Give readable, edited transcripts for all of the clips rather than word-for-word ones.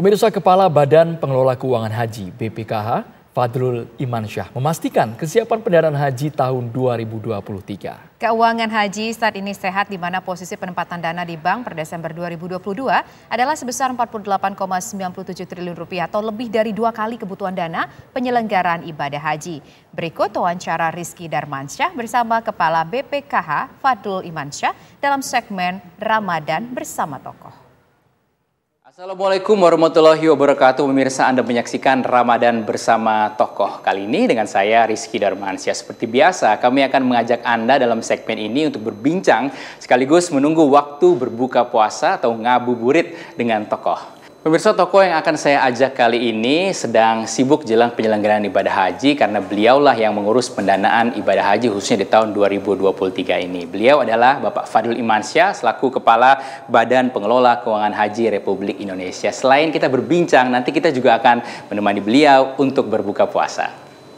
Pemirsa, Kepala Badan Pengelola Keuangan Haji (BPKH) Fadlul Imansyah memastikan kesiapan pendanaan haji tahun 2023. Keuangan haji saat ini sehat, di mana posisi penempatan dana di bank per Desember 2022 adalah sebesar 48,97 triliun rupiah atau lebih dari 2 kali kebutuhan dana penyelenggaraan ibadah haji. Berikut wawancara Rizky Darmansyah bersama Kepala BPKH Fadlul Imansyah dalam segmen Ramadan Bersama Tokoh. Assalamualaikum warahmatullahi wabarakatuh. Pemirsa, Anda menyaksikan Ramadan Bersama Tokoh. Kali ini dengan saya Rizky Darmansyah. Seperti biasa, kami akan mengajak Anda dalam segmen ini untuk berbincang sekaligus menunggu waktu berbuka puasa atau ngabuburit dengan tokoh. Pemirsa, tokoh yang akan saya ajak kali ini sedang sibuk jelang penyelenggaraan ibadah haji karena beliaulah yang mengurus pendanaan ibadah haji khususnya di tahun 2023 ini. Beliau adalah Bapak Fadlul Imansyah selaku Kepala Badan Pengelola Keuangan Haji Republik Indonesia. Selain kita berbincang, nanti kita juga akan menemani beliau untuk berbuka puasa.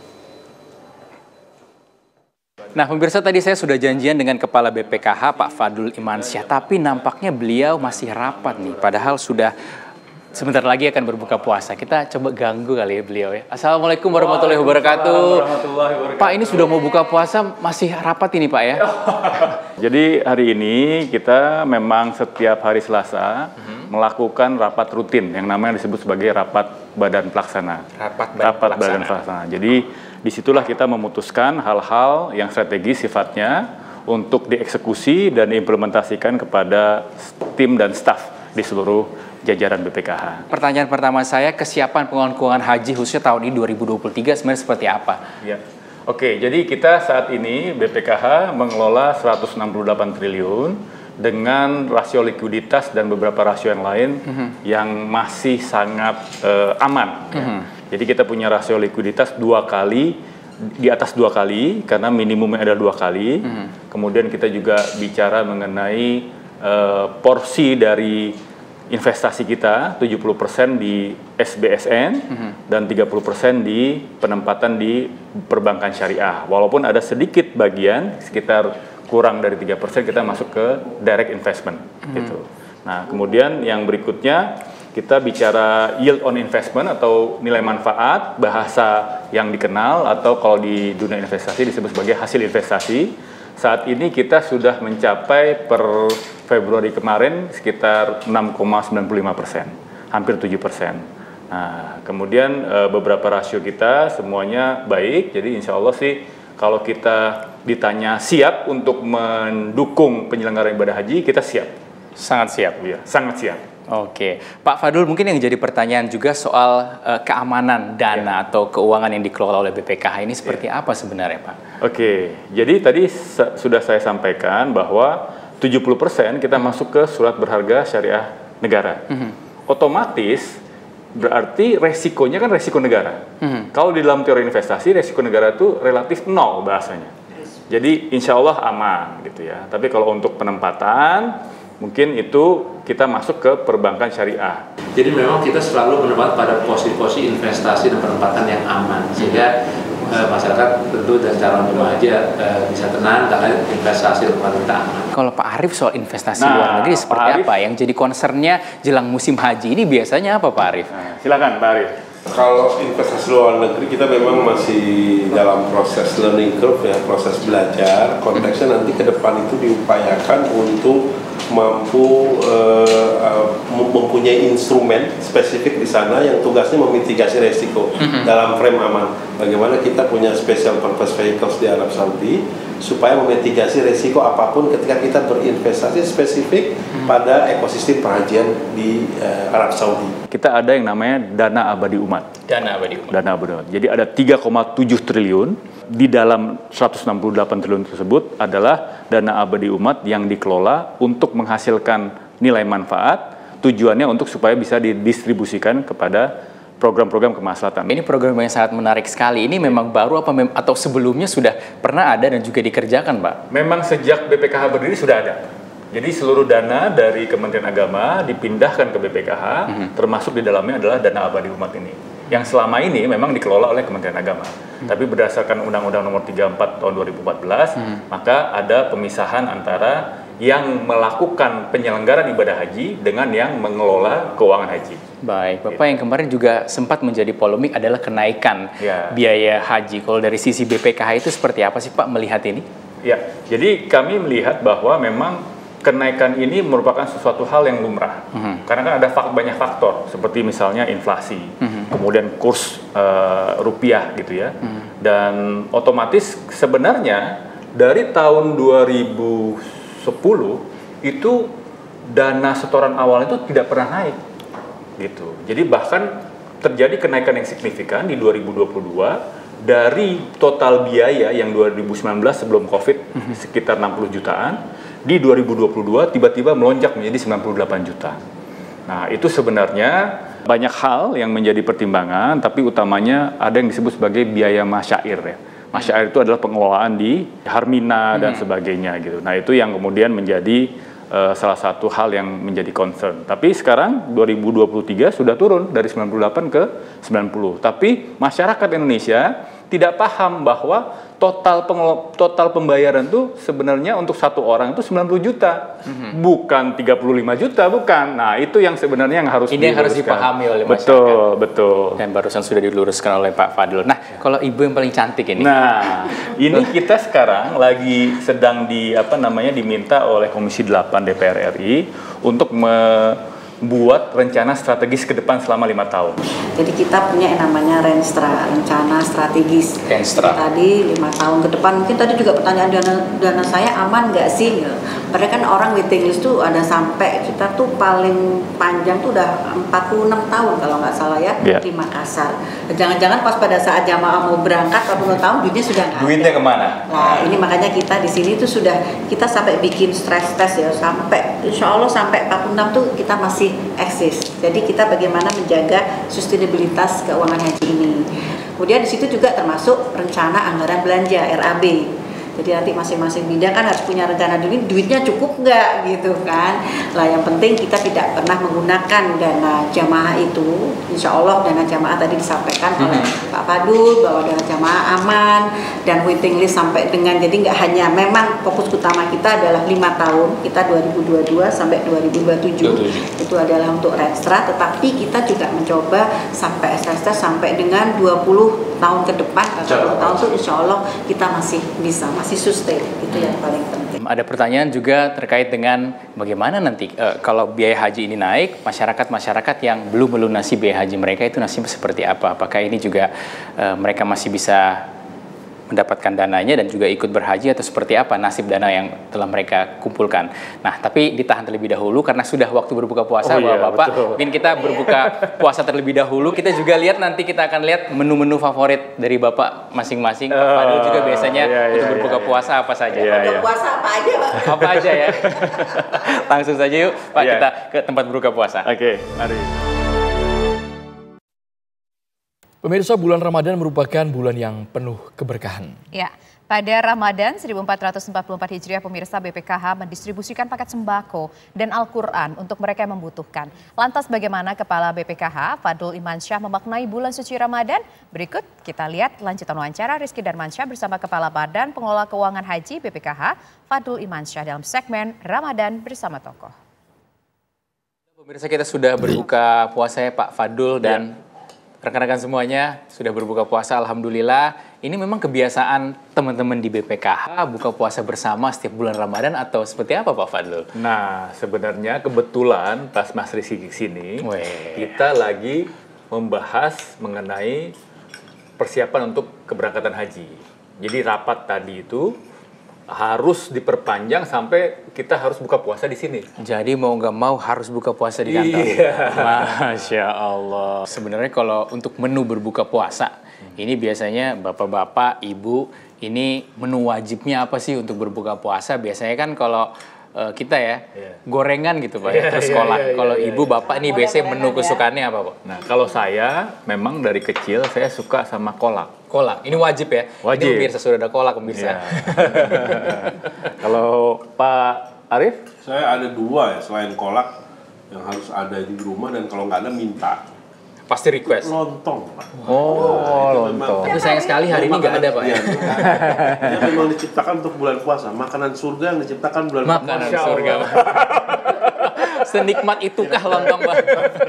Nah, pemirsa, tadi saya sudah janjian dengan Kepala BPKH Pak Fadlul Imansyah, tapi nampaknya beliau masih rapat nih, padahal sudah sebentar lagi akan berbuka puasa. Kita coba ganggu kali ya beliau ya. Assalamualaikum warahmatullahi wabarakatuh. Pak, ini sudah mau buka puasa, masih rapat ini Pak ya? Jadi hari ini kita memang setiap hari Selasa melakukan rapat rutin yang namanya disebut sebagai rapat badan pelaksana. Rapat badan pelaksana. Jadi disitulah kita memutuskan hal-hal yang strategis sifatnya untuk dieksekusi dan diimplementasikan kepada tim dan staf di seluruh jajaran BPKH. Pertanyaan pertama saya, kesiapan pengelolaan keuangan haji khususnya tahun ini 2023 sebenarnya seperti apa? Ya. Oke, jadi kita saat ini BPKH mengelola 168 triliun dengan rasio likuiditas dan beberapa rasio yang lain yang masih sangat aman. Jadi kita punya rasio likuiditas 2 kali, di atas 2 kali karena minimumnya ada 2 kali. Kemudian kita juga bicara mengenai porsi dari investasi kita 70% di SBSN dan 30% di penempatan di perbankan syariah. Walaupun ada sedikit bagian sekitar kurang dari 3% kita masuk ke direct investment gitu. Nah, kemudian yang berikutnya kita bicara yield on investment atau nilai manfaat, bahasa yang dikenal atau kalau di dunia investasi disebut sebagai hasil investasi. Saat ini kita sudah mencapai per Februari kemarin sekitar 6,95%, hampir 7%. Nah, kemudian beberapa rasio kita semuanya baik, jadi insya Allah sih kalau kita ditanya siap untuk mendukung penyelenggaraan ibadah haji, kita siap. Sangat siap? Ya, sangat siap. Oke, Pak Fadlul, mungkin yang jadi pertanyaan juga soal keamanan dana atau keuangan yang dikelola oleh BPKH ini seperti apa sebenarnya Pak? Oke, jadi tadi sudah saya sampaikan bahwa 70% kita masuk ke surat berharga syariah negara. Otomatis berarti resikonya kan resiko negara. Kalau di dalam teori investasi, resiko negara itu relatif nol bahasanya. Jadi insya Allah aman gitu ya. Tapi kalau untuk penempatan, mungkin itu kita masuk ke perbankan syariah. Jadi memang kita selalu menempatkan pada posisi-posisi investasi dan penempatan yang aman, sehingga masyarakat tentu dan calon jemaah haji bisa tenang karena investasi tempat kita aman. Kalau Pak Arief soal investasi luar negeri seperti apa? Yang jadi concernnya jelang musim haji ini biasanya apa Pak Arief? Silakan Pak Arief. Kalau investasi luar negeri kita memang masih dalam proses learning curve ya, proses belajar. Konteksnya nanti ke depan itu diupayakan untuk mampu mempunyai instrumen spesifik di sana yang tugasnya memitigasi resiko dalam frame aman. Bagaimana kita punya special purpose vehicles di Arab Saudi supaya memitigasi resiko apapun ketika kita berinvestasi spesifik pada ekosistem perhajian di Arab Saudi. Kita ada yang namanya dana abadi umat. Dana abadi umat. Dana abadi umat. Jadi ada 3,7 triliun. Di dalam 168 triliun tersebut adalah dana abadi umat yang dikelola untuk menghasilkan nilai manfaat, tujuannya untuk supaya bisa didistribusikan kepada program-program kemaslahatan. Ini program yang sangat menarik sekali. Ini memang baru apa atau sebelumnya sudah pernah ada dan juga dikerjakan, Pak? Memang sejak BPKH berdiri sudah ada. Jadi seluruh dana dari Kementerian Agama dipindahkan ke BPKH, termasuk di dalamnya adalah dana abadi umat ini. Yang selama ini memang dikelola oleh Kementerian Agama. Tapi berdasarkan Undang-Undang Nomor 34 Tahun 2014, maka ada pemisahan antara yang melakukan penyelenggaraan ibadah haji dengan yang mengelola keuangan haji. Baik, Bapak yang kemarin juga sempat menjadi polemik adalah kenaikan biaya haji. Kalau dari sisi BPKH itu seperti apa sih Pak melihat ini? Ya, jadi kami melihat bahwa memang kenaikan ini merupakan sesuatu hal yang lumrah. Karena kan ada banyak faktor, seperti misalnya inflasi, kemudian kurs rupiah gitu ya. Dan otomatis sebenarnya dari tahun 2010 itu dana setoran awal itu tidak pernah naik. Gitu. Jadi bahkan terjadi kenaikan yang signifikan di 2022 dari total biaya yang 2019 sebelum Covid sekitar 60 jutaan, di 2022 tiba-tiba melonjak menjadi 98 juta. Nah, itu sebenarnya banyak hal yang menjadi pertimbangan, tapi utamanya ada yang disebut sebagai biaya masyair ya. Masyair itu adalah pengelolaan di Harmina dan sebagainya gitu. Nah, itu yang kemudian menjadi salah satu hal yang menjadi concern. Tapi sekarang 2023 sudah turun dari 98 ke 90. Tapi masyarakat Indonesia tidak paham bahwa total pembayaran itu sebenarnya untuk satu orang itu 90 juta. Bukan 35 juta, bukan. Nah, itu yang sebenarnya yang harus ini yang harus dipahami oleh Betul, masyarakat. betul. Dan barusan sudah diluruskan oleh Pak Fadlul. Nah, kalau ibu yang paling cantik ini. Nah, ini kita sekarang lagi sedang diminta oleh Komisi 8 DPR RI untuk membuat rencana strategis ke depan selama 5 tahun. Jadi kita punya yang namanya Renstra, rencana strategis. Renstra. Tadi 5 tahun ke depan, mungkin tadi juga pertanyaan dana saya aman nggak sih? Padahal kan orang waiting list tuh ada sampai, kita tuh paling panjang tuh udah 46 tahun kalau nggak salah ya, di Makassar. Jangan-jangan pas pada saat jamaah mau berangkat 40 tahun duitnya sudah nggak ada. Duitnya kemana? Nah, ini makanya kita di sini tuh sudah, kita sampai bikin stress test ya, sampai insya Allah sampai 46 tuh kita masih eksis. Jadi kita bagaimana menjaga sustainabilitas keuangan haji ini. Kemudian di situ juga termasuk rencana anggaran belanja RAB. Jadi nanti masing-masing bidang kan harus punya rencana dulu, duitnya cukup nggak gitu kan. Lah yang penting kita tidak pernah menggunakan dana jamaah itu. Insya Allah dana jamaah tadi disampaikan oleh Pak Fadul bahwa dana jamaah aman dan waiting list sampai dengan, jadi nggak hanya, memang fokus utama kita adalah 5 tahun, kita 2022 sampai 2027 itu adalah untuk Renstra, tetapi kita juga mencoba sampai SST sampai dengan 20 tahun ke depan, 40 tahun itu insya Allah kita masih bisa, masih sustain, itu yang paling penting. Ada pertanyaan juga terkait dengan bagaimana nanti kalau biaya haji ini naik, masyarakat yang belum melunasi biaya haji mereka itu nasibnya seperti apa? Apakah ini juga mereka masih bisa mendapatkan dananya dan juga ikut berhaji, atau seperti apa nasib dana yang telah mereka kumpulkan? Nah, tapi ditahan terlebih dahulu karena sudah waktu berbuka puasa, Bapak-Bapak. Mungkin kita berbuka puasa terlebih dahulu. Kita juga lihat, nanti kita akan lihat menu-menu favorit dari Bapak masing-masing. Pak Fadul juga biasanya untuk berbuka puasa apa saja? Berbuka puasa apa aja, Pak? Apa aja ya? Langsung saja yuk, Pak, kita ke tempat berbuka puasa. Oke, mari. Pemirsa, bulan Ramadan merupakan bulan yang penuh keberkahan. Ya, pada Ramadan 1444 Hijriah, pemirsa, BPKH mendistribusikan paket sembako dan Al-Quran untuk mereka yang membutuhkan. Lantas bagaimana Kepala BPKH Fadlul Imansyah memaknai bulan suci Ramadan? Berikut kita lihat lanjutan wawancara Rizky Darmansyah bersama Kepala Badan Pengelola Keuangan Haji BPKH Fadlul Imansyah dalam segmen Ramadan Bersama Tokoh. Pemirsa, kita sudah berbuka puasa ya Pak Fadlul dan rekan-rekan semuanya sudah berbuka puasa, alhamdulillah. Ini memang kebiasaan teman-teman di BPKH buka puasa bersama setiap bulan Ramadan atau seperti apa Pak Fadlul? Nah, sebenarnya kebetulan pas Mas Rizky kesini, kita lagi membahas mengenai persiapan untuk keberangkatan haji. Jadi rapat tadi itu harus diperpanjang sampai kita harus buka puasa di sini. Jadi mau nggak mau harus buka puasa di kantor. Iya. Masya Allah. Sebenarnya kalau untuk menu berbuka puasa, ini biasanya bapak-bapak, ibu, ini menu wajibnya apa sih untuk berbuka puasa? Biasanya kan kalau kita ya, gorengan gitu Pak, terus kolak. Kalau ibu, bapak nih biasanya menu kesukaannya apa Pak? Nah, kalau saya memang dari kecil saya suka sama kolak. Kolak, ini wajib ya? Wajib. Ini pemirsa, sudah ada kolak pemirsa. Ya. Kalau Pak Arif? Saya ada 2 ya, selain kolak yang harus ada di rumah, dan kalau nggak ada minta. Pasti request? Lontong, Pak. Lontong. Tapi sayang sekali hari ini nggak ada Pak. Iya, dia memang diciptakan untuk bulan puasa. Makanan surga yang diciptakan bulan puasa. Makanan surga. Senikmat itukah lontong Pak?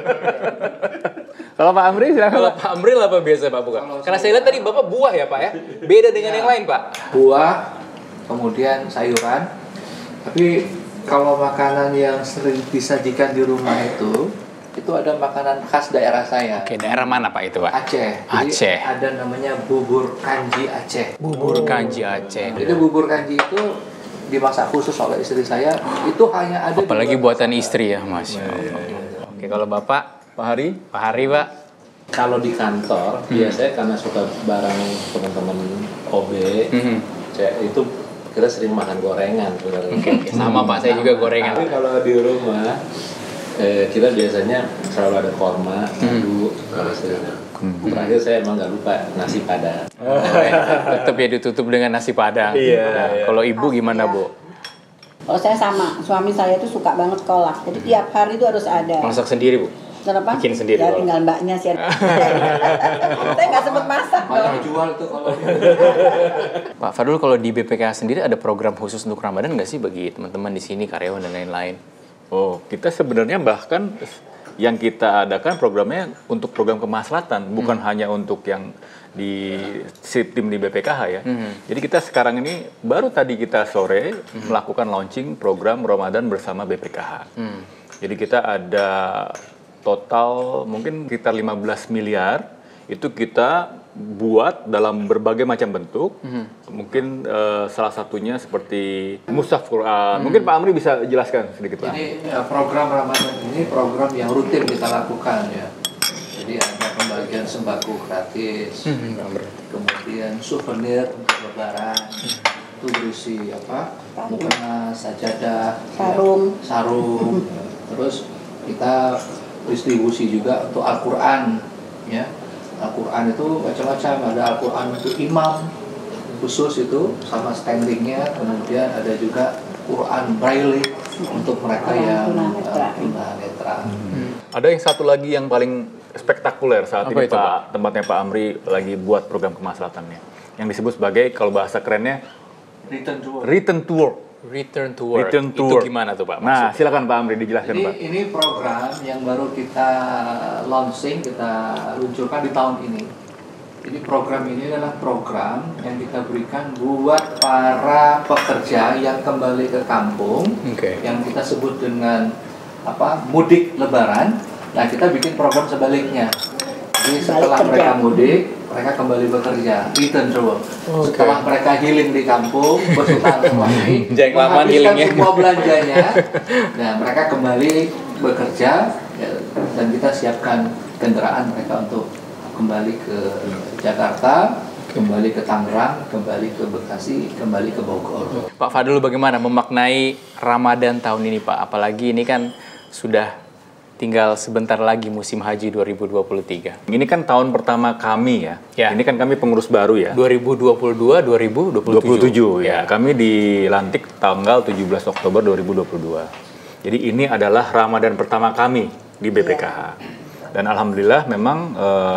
Kalau Pak Amri silakan. Kalau Pak Amri apa biasa Pak buka? Karena saya lihat tadi Bapak buah ya Pak ya? Beda dengan yang lain Pak? Buah, kemudian sayuran. Tapi kalau makanan yang sering disajikan di rumah itu ada makanan khas daerah saya. Oke, daerah mana Pak itu Pak? Aceh. Jadi Aceh. ada namanya bubur kanji Aceh. Bubur kanji Aceh. Itu bubur kanji itu dimasak khusus oleh istri saya. Itu hanya ada. Apalagi buatan istri ya, Mas. Oke, kalau Bapak, Pak Hari? Pak Hari Pak. Kalau di kantor biasanya karena suka barang teman-teman OB, itu kita sering makan gorengan sebenarnya. Sama Pak, saya juga gorengan. Tapi kalau di rumah kita biasanya selalu ada korma, madu, terakhir saya emang nggak lupa nasi padang. Tetap ya ditutup dengan nasi padang. Nah, kalau Ibu gimana Bu? Kalau saya sama, suami saya tuh suka banget kolak. Jadi tiap hari itu harus ada. Masak sendiri Bu? Kenapa? Bikin sendiri. Ya tinggal mbaknya sih. Saya nggak sempet masak. Banyak jual tuh kalau. Pak Fadlul, kalau di BPKH sendiri ada program khusus untuk Ramadan nggak sih bagi teman-teman di sini, karyawan dan lain-lain? Oh, kita sebenarnya bahkan yang kita adakan programnya untuk program kemaslahatan, bukan hanya untuk yang di tim di BPKH ya. Jadi kita sekarang ini baru tadi kita sore melakukan launching program Ramadan bersama BPKH. Jadi kita ada total mungkin sekitar 15 miliar itu kita buat dalam berbagai macam bentuk. Mungkin salah satunya seperti mushaf Quran. Mungkin Pak Amri bisa jelaskan sedikit Pak. Jadi program Ramadan ini program yang rutin kita lakukan ya. Jadi ada pembagian sembako gratis, kemudian souvenir untuk Lebaran, itu berisi apa? Mukena, sajadah, sarung. Terus kita distribusi juga untuk Al-Quran, ya. Al-Quran itu macam-macam, ada Al-Quran untuk imam khusus itu sama standingnya, kemudian ada juga Quran Braille untuk mereka yang tunanetra. Ada yang satu lagi yang paling spektakuler saat Apa ini itu, Pak, tempatnya Pak Amri lagi buat program kemaslahatannya, yang disebut sebagai kalau bahasa kerennya Return to work. Return to Work. Return to Work. Return to Itu Work. gimana tuh Pak? Nah, silakan Pak Amri dijelaskan Jadi Pak. ini program yang baru kita launching, kita luncurkan di tahun ini. Jadi program ini adalah program yang kita berikan buat para pekerja yang kembali ke kampung, yang kita sebut dengan mudik Lebaran. Nah, kita bikin program sebaliknya. Jadi setelah mereka mudik, mereka kembali bekerja, return to work. Setelah mereka healing di kampung, bersutan suami, menghabiskan semua belanjanya, nah mereka kembali bekerja ya, dan kita siapkan kendaraan mereka untuk kembali ke Jakarta, kembali ke Tangerang, kembali ke Bekasi, kembali ke Bogor. Pak Fadlul, bagaimana memaknai Ramadan tahun ini Pak? Apalagi ini kan sudah tinggal sebentar lagi musim haji 2023. Ini kan tahun pertama kami ya. Ini kan kami pengurus baru ya. 2022-2027. Ya. Kami dilantik tanggal 17 Oktober 2022. Jadi ini adalah Ramadan pertama kami di BPKH. Dan alhamdulillah memang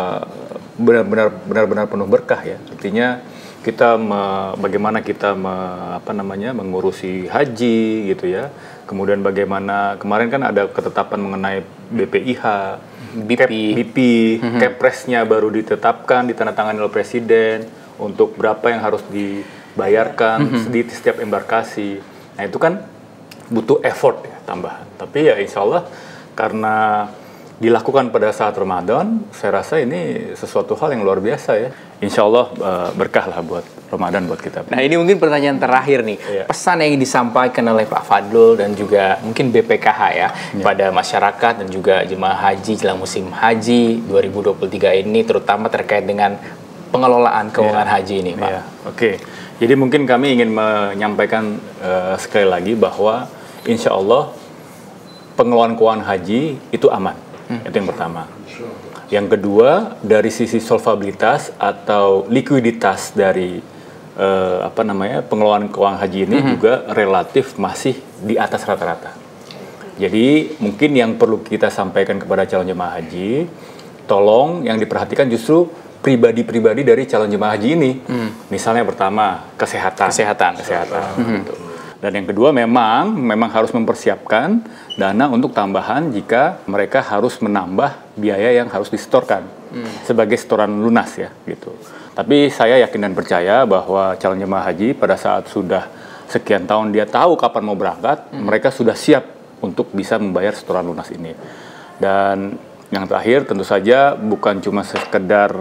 benar-benar penuh berkah ya. Artinya kita bagaimana kita mengurusi haji gitu ya. Kemudian bagaimana kemarin kan ada ketetapan mengenai BPIH, BP, Kepresnya baru ditetapkan, ditandatangani oleh Presiden untuk berapa yang harus dibayarkan di setiap embarkasi. Nah itu kan butuh effort ya, tambahan. Tapi ya insya Allah karena dilakukan pada saat Ramadan, saya rasa ini sesuatu hal yang luar biasa ya. Insya Allah berkah lah buat Ramadan buat kita. Nah ini mungkin pertanyaan terakhir nih. Pesan yang disampaikan oleh Pak Fadlul dan juga mungkin BPKH ya pada masyarakat dan juga jemaah haji jelang musim haji 2023 ini, terutama terkait dengan pengelolaan keuangan haji ini Pak. Oke. Jadi mungkin kami ingin menyampaikan sekali lagi bahwa insya Allah pengelolaan keuangan haji itu aman. Itu yang pertama. Yang kedua, dari sisi solvabilitas atau likuiditas dari pengelolaan keuangan haji ini juga relatif masih di atas rata-rata. Jadi mungkin yang perlu kita sampaikan kepada calon jemaah haji, tolong yang diperhatikan justru pribadi-pribadi dari calon jemaah haji ini. Misalnya pertama, kesehatan. Gitu. Dan yang kedua memang harus mempersiapkan dana untuk tambahan jika mereka harus menambah biaya yang harus disetorkan sebagai setoran lunas ya gitu. Tapi saya yakin dan percaya bahwa calon jemaah haji pada saat sudah sekian tahun dia tahu kapan mau berangkat, mereka sudah siap untuk bisa membayar setoran lunas ini. Dan yang terakhir tentu saja bukan cuma sekedar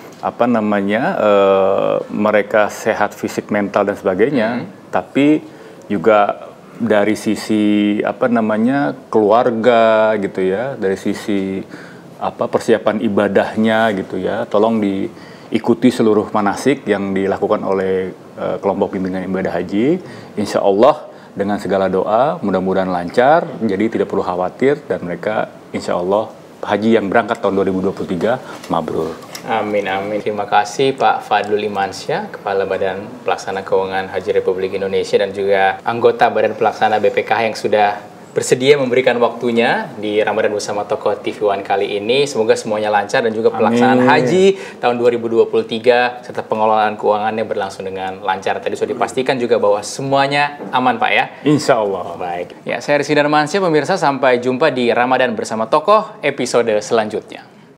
mereka sehat fisik, mental dan sebagainya, tapi juga dari sisi keluarga gitu ya, dari sisi persiapan ibadahnya gitu ya. Tolong diikuti seluruh manasik yang dilakukan oleh kelompok bimbingan ibadah haji. Insya Allah dengan segala doa mudah-mudahan lancar, jadi tidak perlu khawatir dan mereka insya Allah haji yang berangkat tahun 2023 mabrur. Amin, amin. Terima kasih Pak Fadlul Imansyah, Kepala Badan Pelaksana Keuangan Haji Republik Indonesia dan juga anggota Badan Pelaksana BPKH yang sudah bersedia memberikan waktunya di Ramadan Bersama Tokoh TV One kali ini. Semoga semuanya lancar dan juga pelaksanaan haji tahun 2023 serta pengelolaan keuangannya berlangsung dengan lancar. Tadi sudah dipastikan juga bahwa semuanya aman Pak ya? Insya Allah. Baik. Ya, saya Rizky Darmansyah, pemirsa, sampai jumpa di Ramadan Bersama Tokoh episode selanjutnya.